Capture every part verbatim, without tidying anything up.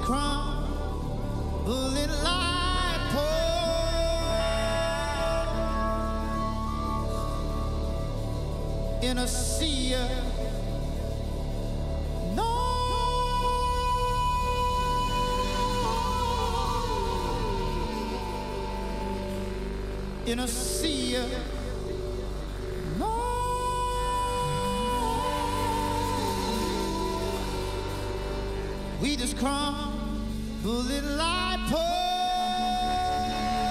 crumbling like pearls in a sea of no. In a sea of no. We just crumble it like pearls.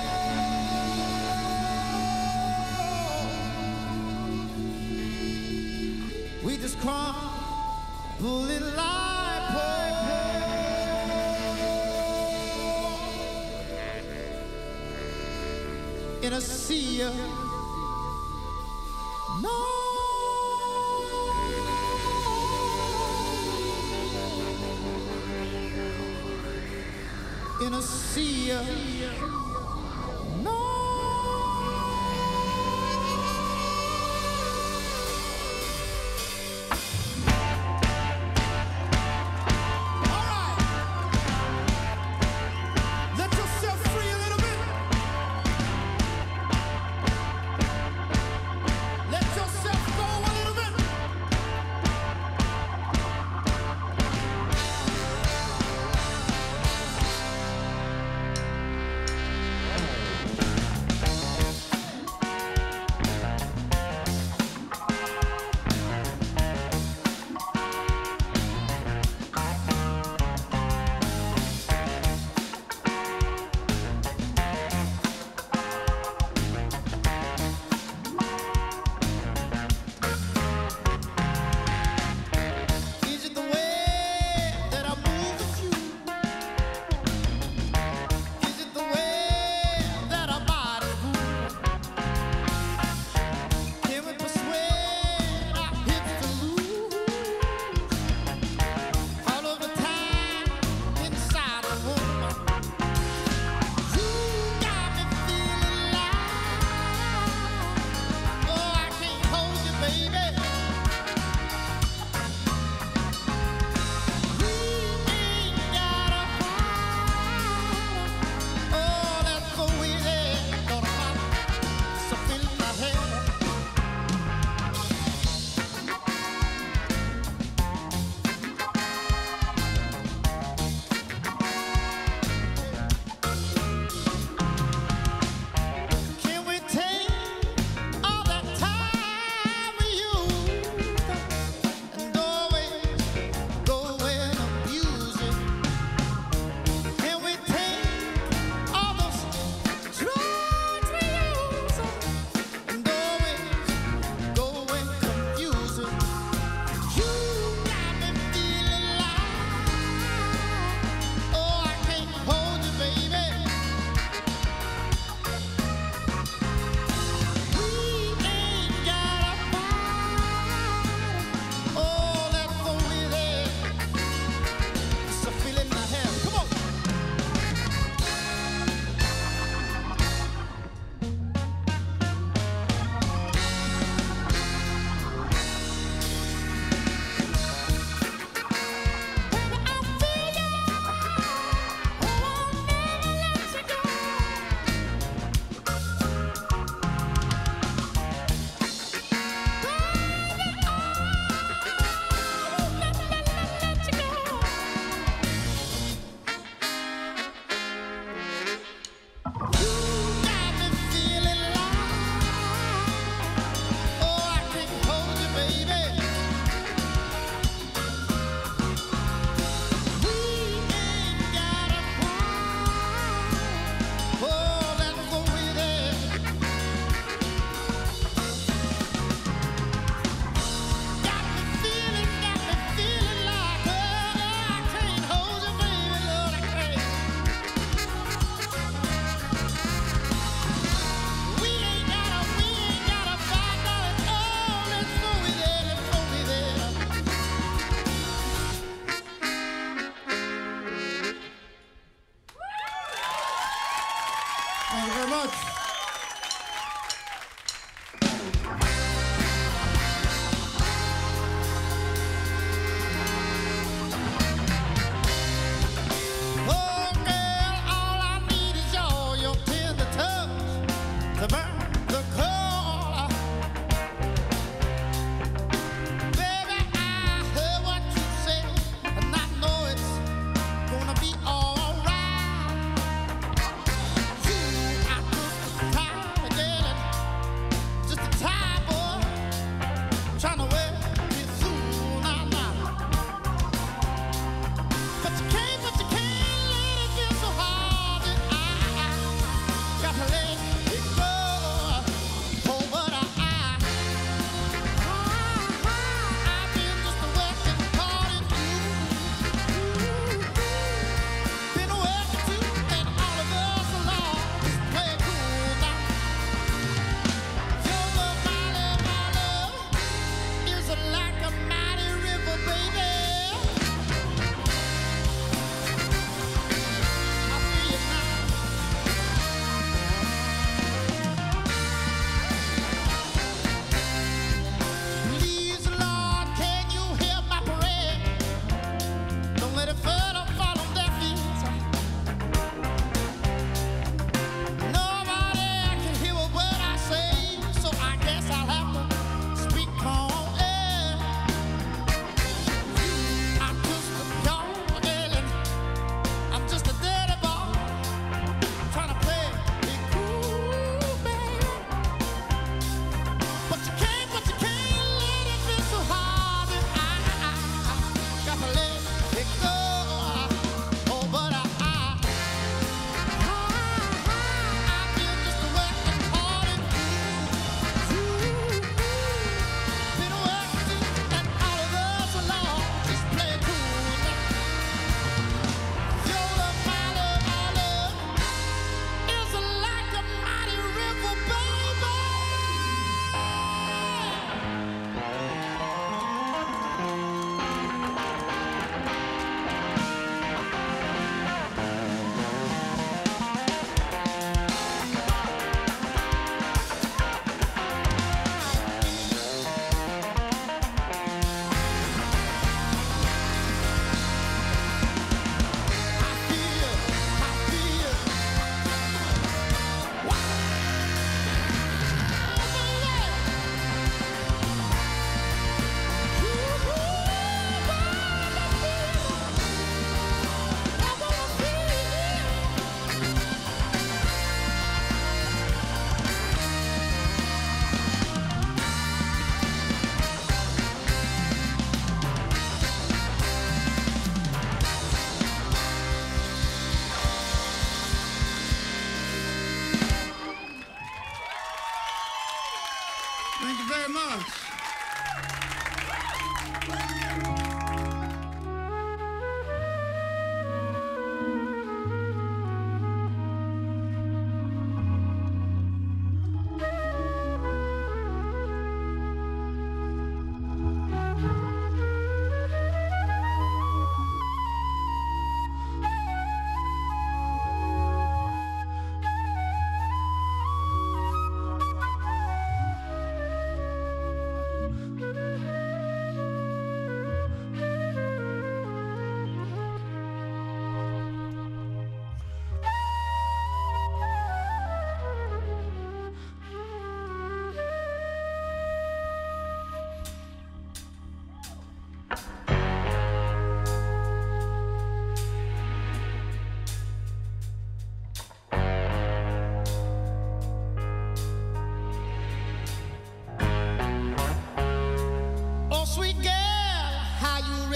We just crumble it like pearls. In a sea of no. In a sea of no. All right. Let yourself free a little bit. Let yourself go a little bit. Is it the way that I move with you? Is it the way that our bodies move? Can we persuade our hips to lose all of the time inside the woman? You got me feeling like, oh, I can't hold you, baby. We ain't gotta fight. Oh, let's go easy. Gonna pop something in my head. Can we take all that time with you?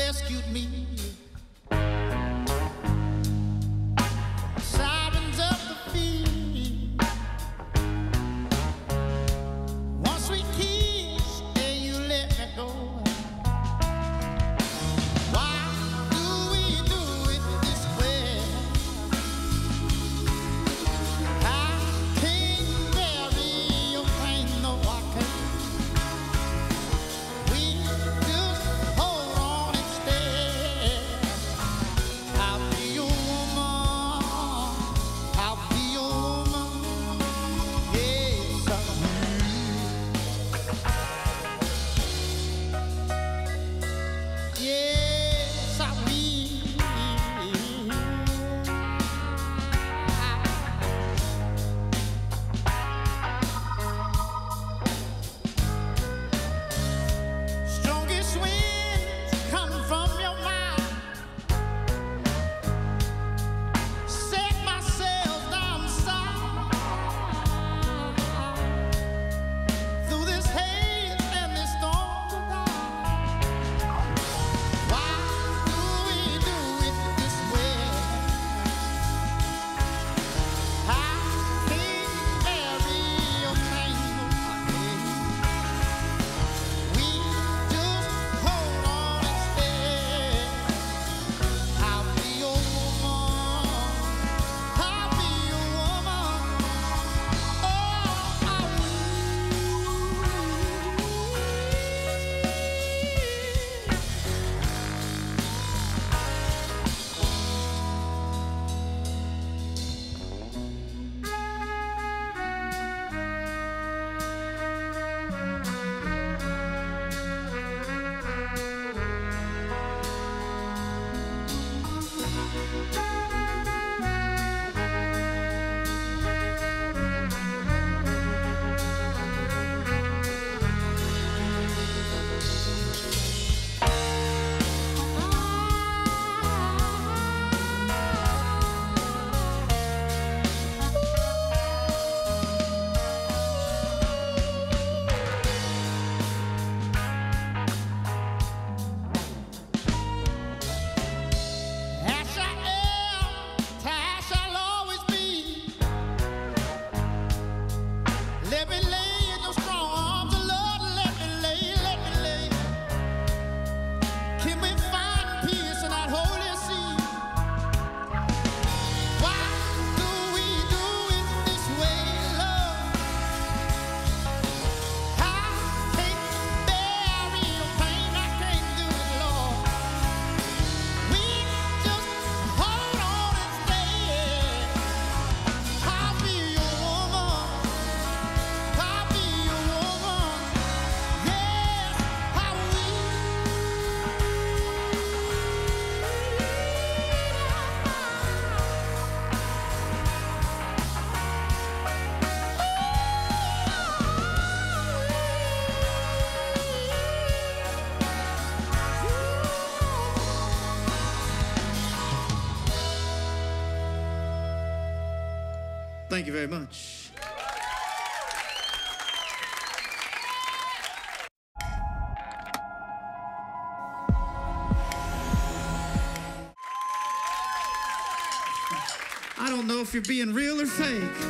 rescued me. Sirens up the field. One sweet kiss and you let me go. Why do we do it this way? I can't bury your pain, no I can't. We just hold on and stay. I'll be your woman. I'll be your woman. Yes, I will. Yes, I will. Strongest winds come from your mind. Set my sails down south. Through this haze and this storm tonight. Why do we do it this way? I can't bury your pain, no I can't. We just hold on and stay. I'll be your woman. I'll be your woman. Oh, I Ash I am, to ash I'll always be. Let me lay in your strong arms, oh Lord, let me lay, let me lay. Can we find peace in that holy sea? Why do we do it this way, Lord? I can't bury your pain, I can't do it, Lord. We just hold on and stay. I'll be your woman. I'll be your woman. Yes, I Thank you very much. I don't know if you're being real or fake.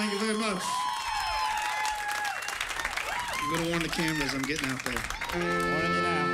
Thank you very much. I'm going to warn the cameras I'm getting out there. Warning you now.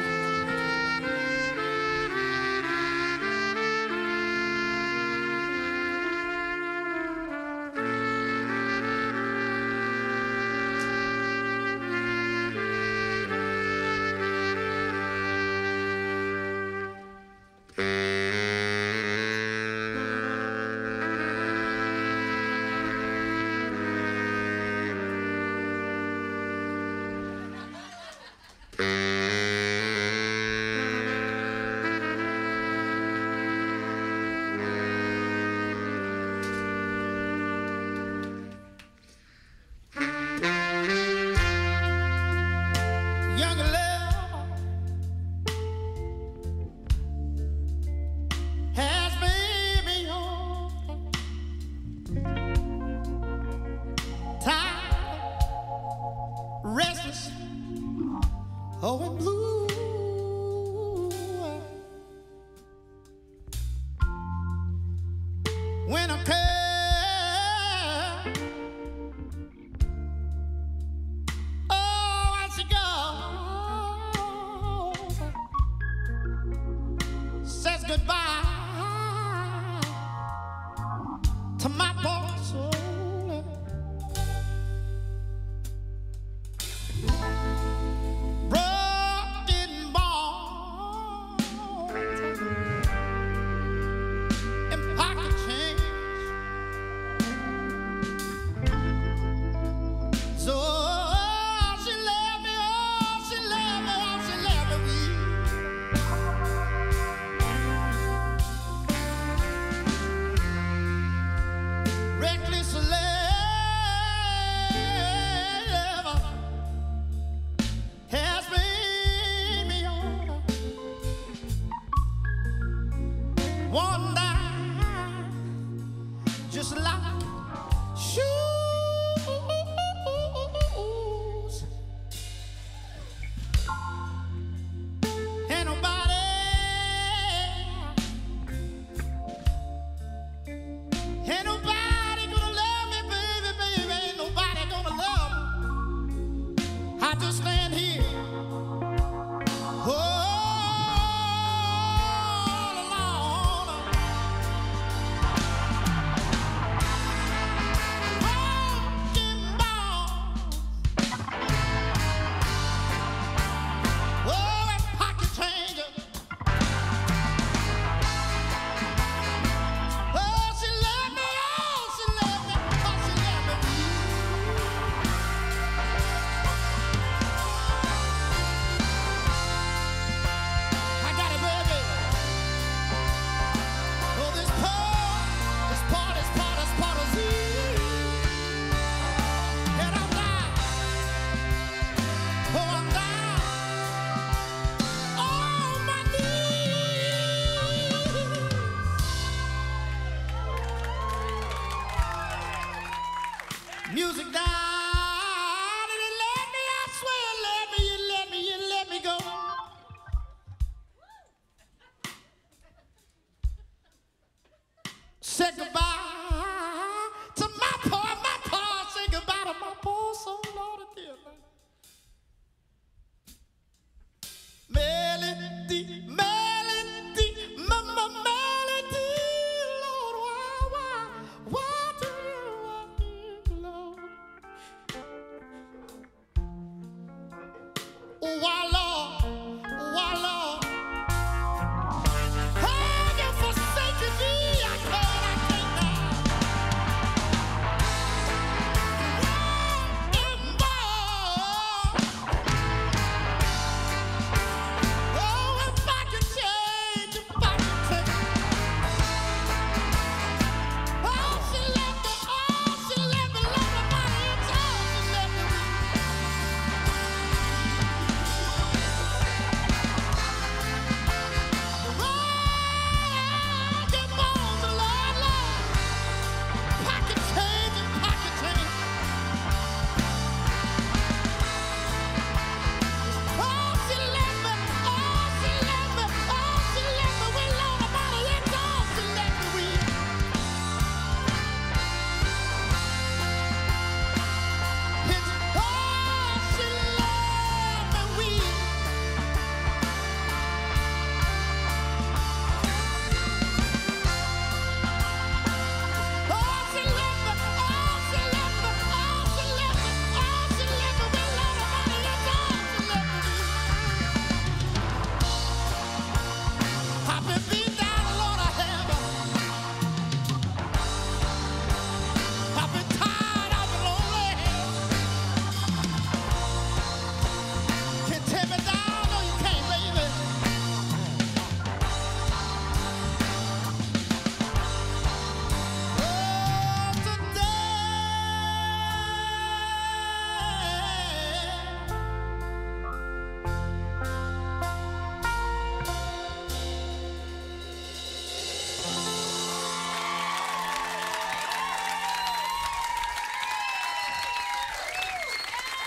Have you forsaken me? I can't, I can't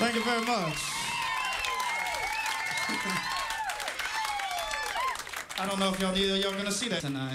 Thank you very much. I don't know if y'all either y'all gonna see that tonight.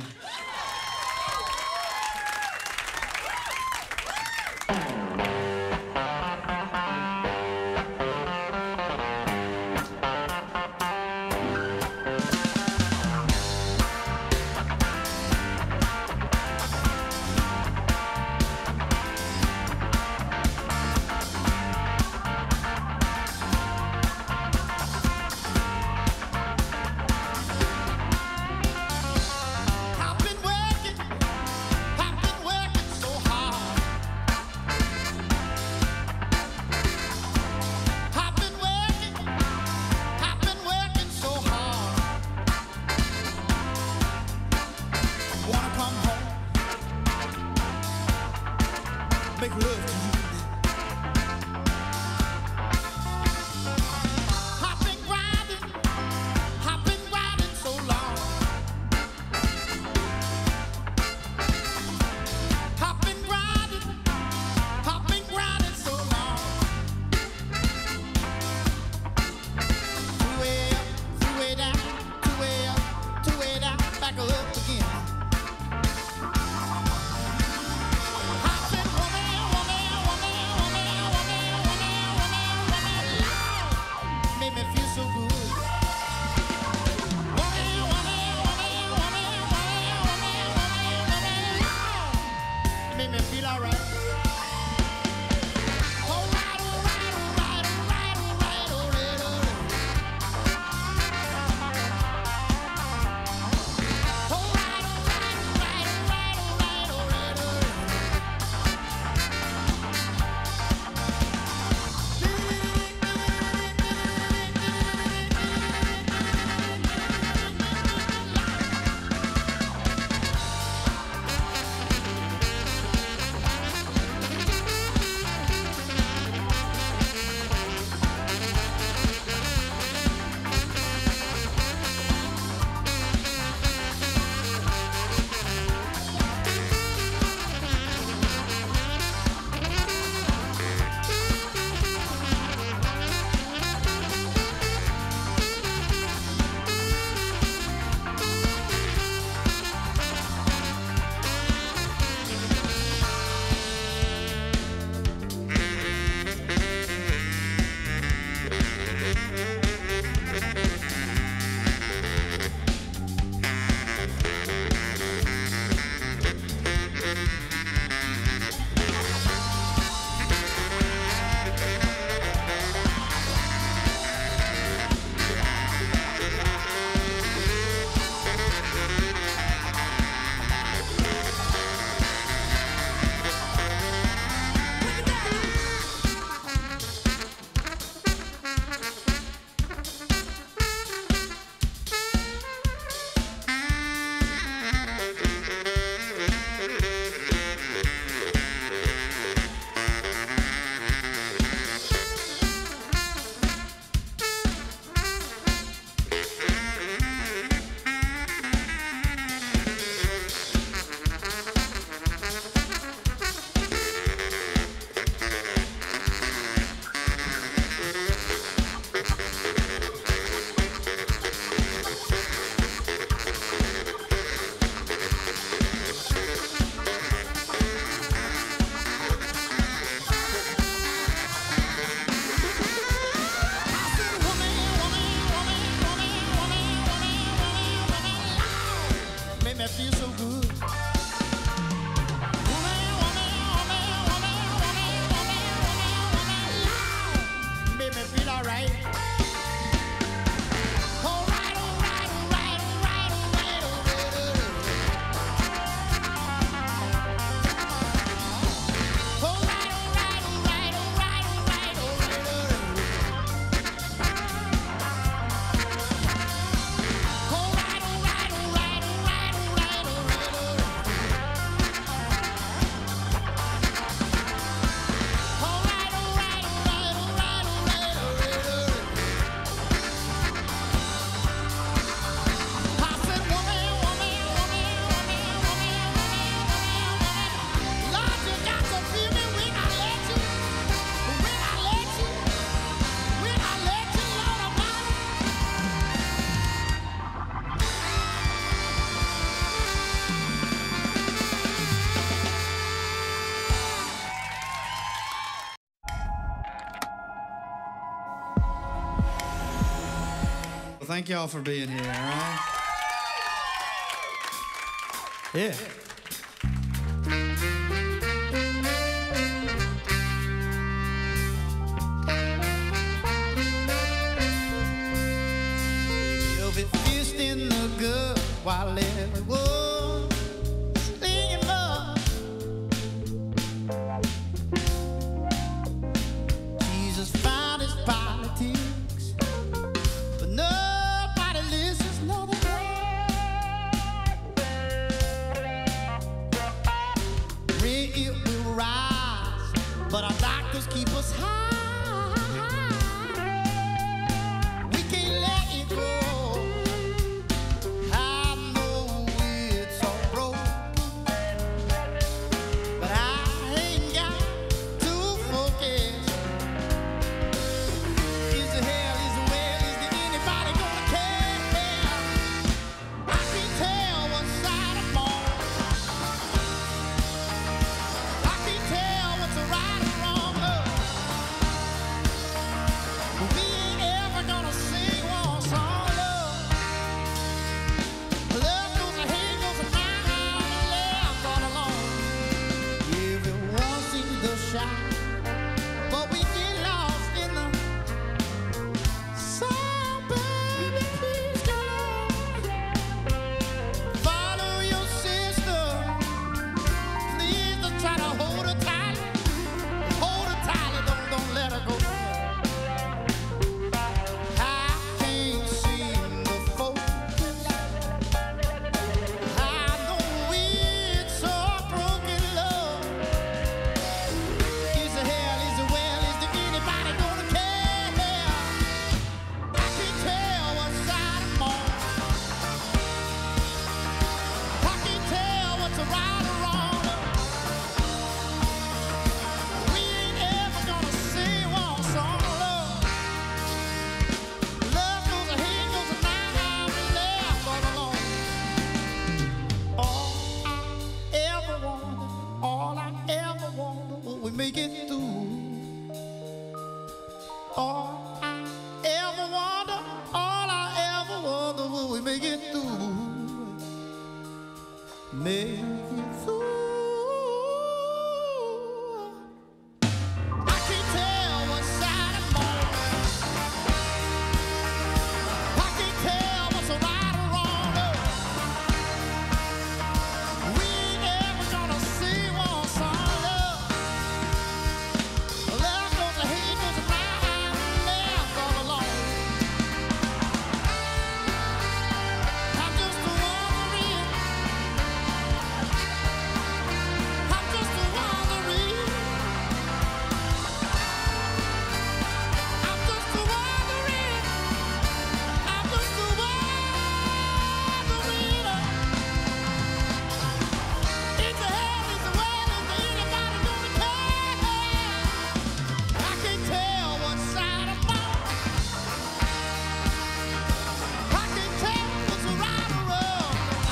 thank y'all for being here, all right? Yeah. You'll be fist in the gut while everyone singing love. Jesus found his politics, but nobody listens, no they don't. Rent it will rise, but our doctors keep us high. We can't let it go. I know it's all broke, but I ain't got to focus. Is the hell, is the well, is there anybody gonna care? I can tell what side I'm on. I can tell what's a right or wrong. Look, we ain't ever gonna sing one song. Love, love goes a hate goes a mile, left all alone. Everyone sees the shine, but we get lost in the sun, baby, please go. Follow your sister, please don't try to hold her tight. Hold her tightly, don't, don't let her go. I can't seem to focus. I know it's so broken love. Is the hell, is the well, is there anybody gonna care? I can tell what side I'm on. I can tell what's a right or wrong. We ain't ever gonna sing one song. Love, love goes a hate goes a mile, left all alone. All I ever wanted, all I ever wanted, will we make it through? All I ever wanted, all I ever wanted, will we make it through? Make it through. I can tell what side I'm on. I can tell what's a right or wrong. We ain't ever gonna sing one song. Love, love goes a hate goes a mile, left all alone. I'm just a wandering. I'm just a wandering. I'm just a wandering. I'm just a wandering. It's a hell, it's a well, is there anybody gonna care? I can tell what side I'm on. I can tell what's right or wrong.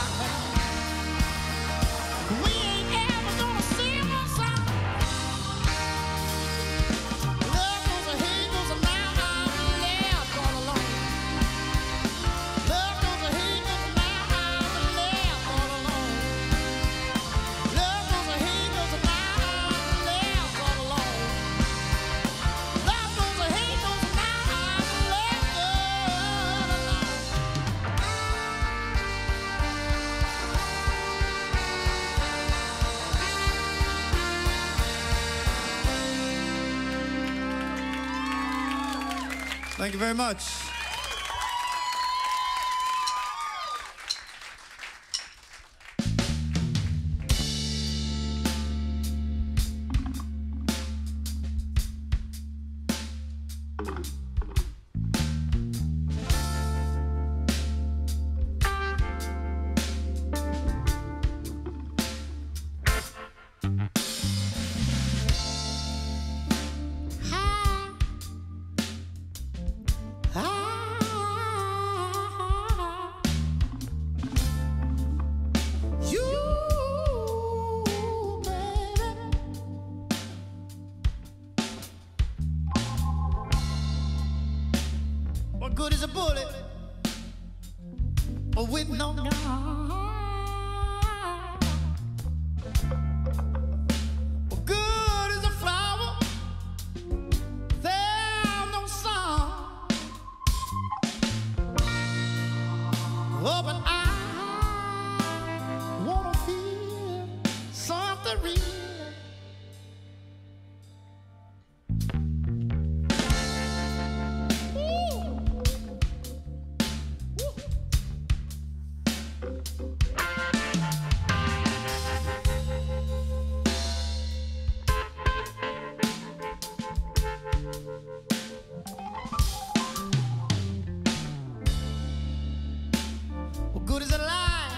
We ain't ever gonna sing one song. Love goes a hate goes a mile, left all alone. Love goes a hate goes a mile, left all alone. Love goes a hate goes a mile, left all alone. Love goes a hate goes a mile, left all alone. Thank you very much. I no. Well, good as a flower, there's no song. Oh, but I wanna feel something real. Good as a lie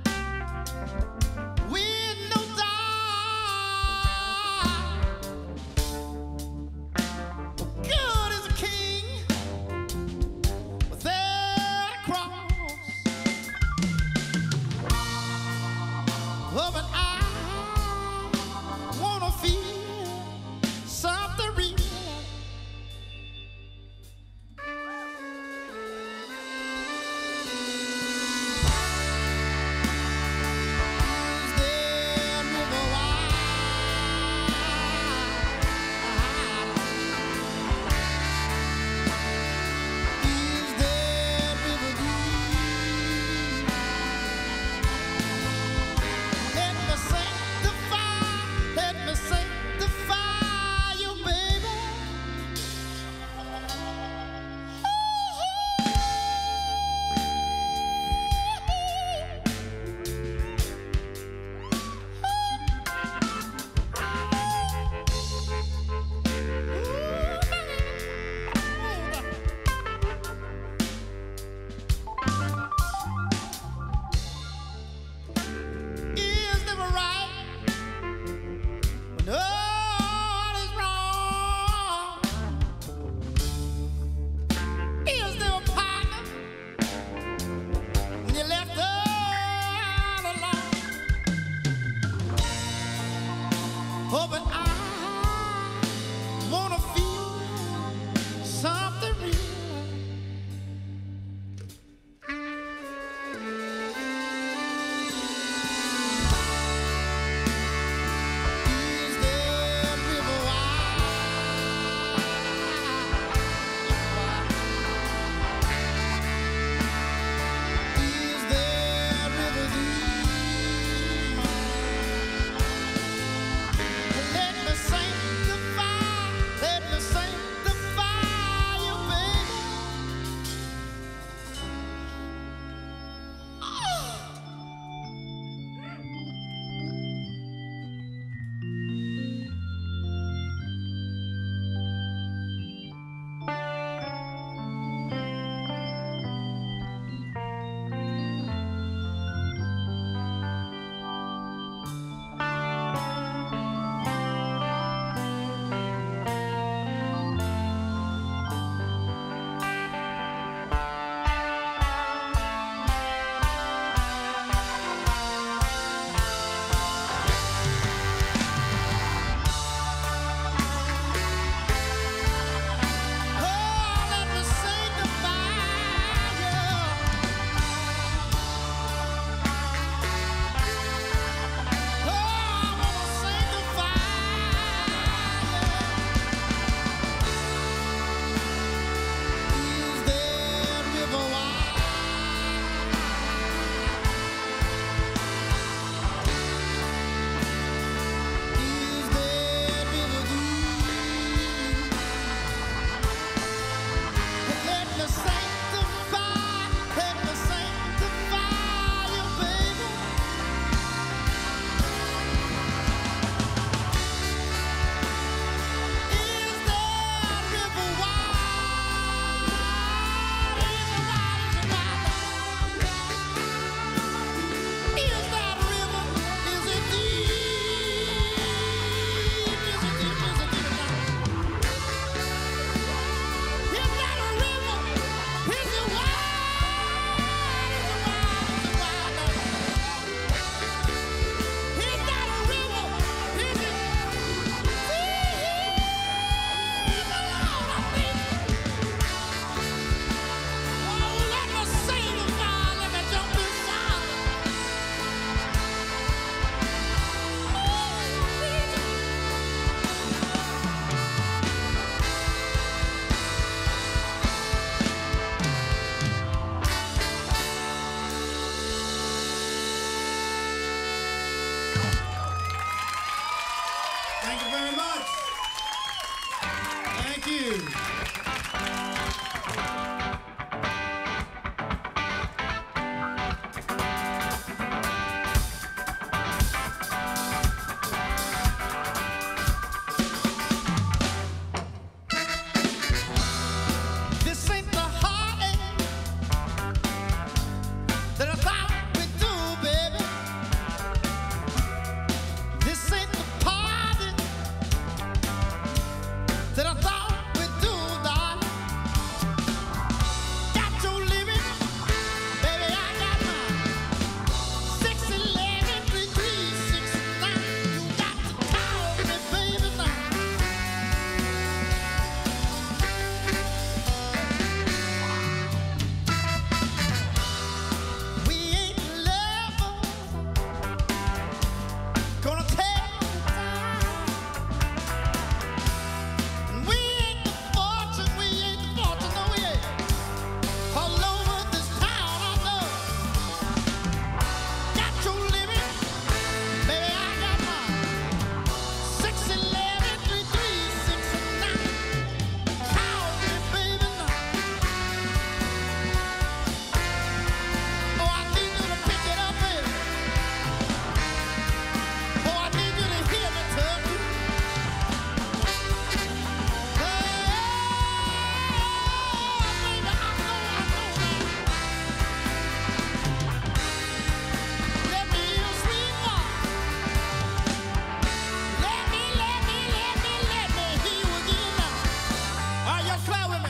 with no doubt. Good as a king without a cross. Oh, but I wanna feel something real. you. This ain't the heartache that I thought we'd do, baby. This ain't the party that I thought we'd do, darling. Got your living, baby, I got mine. Six eleven three three six nine. You got to call me, baby, now. We ain't lovers, gonna tell the time. And we ain't the fortune, we ain't the fortune, no we ain't. All over this town, I know. Got your living, baby, I got mine. Six eleven three three six nine. Call me, baby, now. Oh, I need you to pick it up, baby. Oh, I need you to hear me, Tubby. Hey, baby, I know, I know now. Let me hear you sweet voice. Let me, let me, let me, let me hear you again now. All right, y'all clap with me.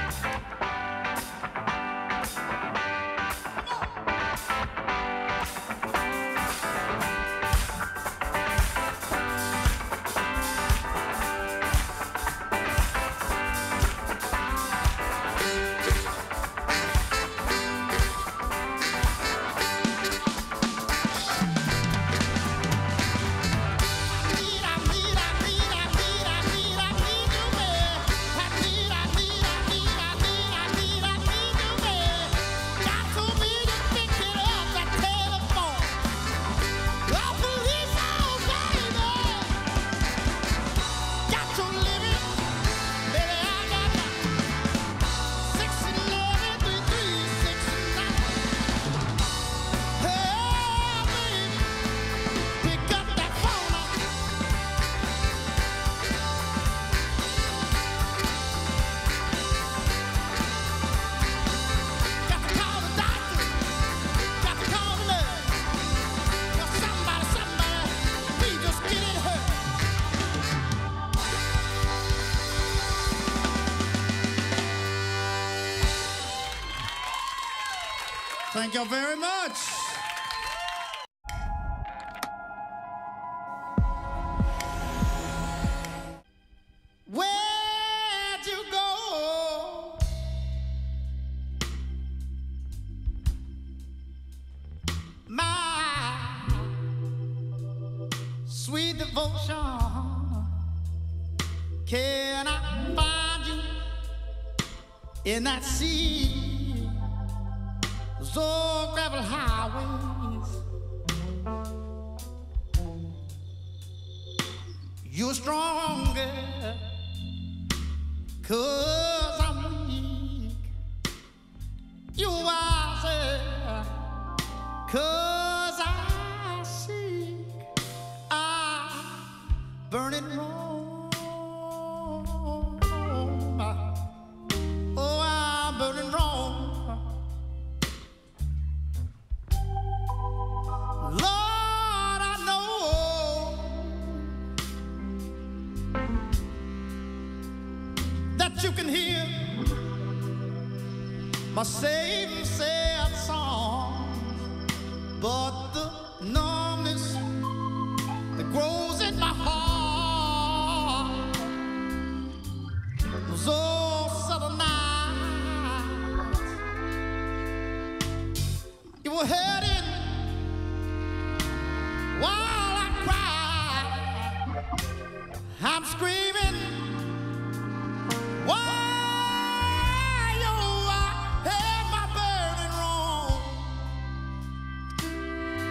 Thank you very much. Where'd you go? My sweet devotion. Can I find you in that sea? Those old gravel highways. You're stronger, 'cause I'm weak. You're wiser, 'cause I seek. I'm burning wrong. Oh, I'm burning wrong. Lord, I know that you can hear my saving sad song, but the numbness that grows in my heart was all sudden night. You were heading while I cry. I'm screaming. Why you I had my burning wrong.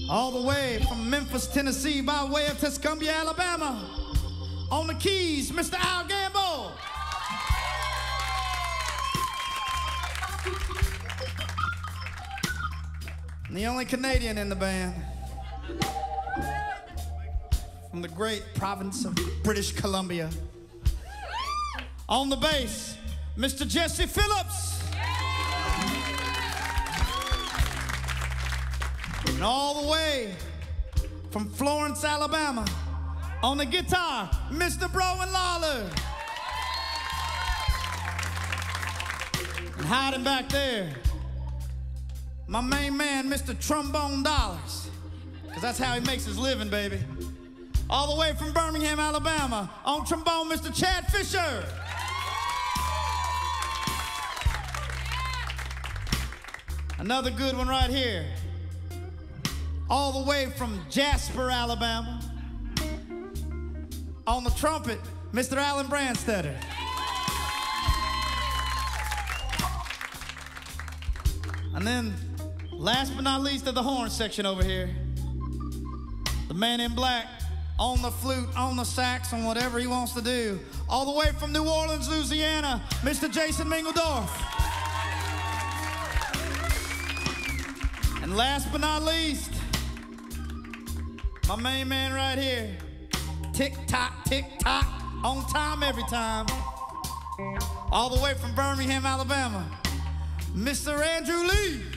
All the way from Memphis, Tennessee, by way of Tuscumbia, Alabama. On the keys, Mister Al Gamble. And the only Canadian in the band. From the great province of British Columbia. On the bass, Mister Jesse Phillips. And all the way from Florence, Alabama, on the guitar, Mister Browan Lollar. And hiding back there, my main man, Mister Trombone Dollars, because that's how he makes his living, baby. All the way from Birmingham, Alabama, on trombone, Mister Chad Fisher. Another good one right here. All the way from Jasper, Alabama. On the trumpet, Mister Alan Branstetter. And then, last but not least, of the horn section over here, the man in black, on the flute, on the sax, on whatever he wants to do. All the way from New Orleans, Louisiana, Mister Jason Mingledorf. And last but not least, my main man right here. Tick-tock, tick-tock, on time every time. All the way from Birmingham, Alabama, Mister Andrew Lee.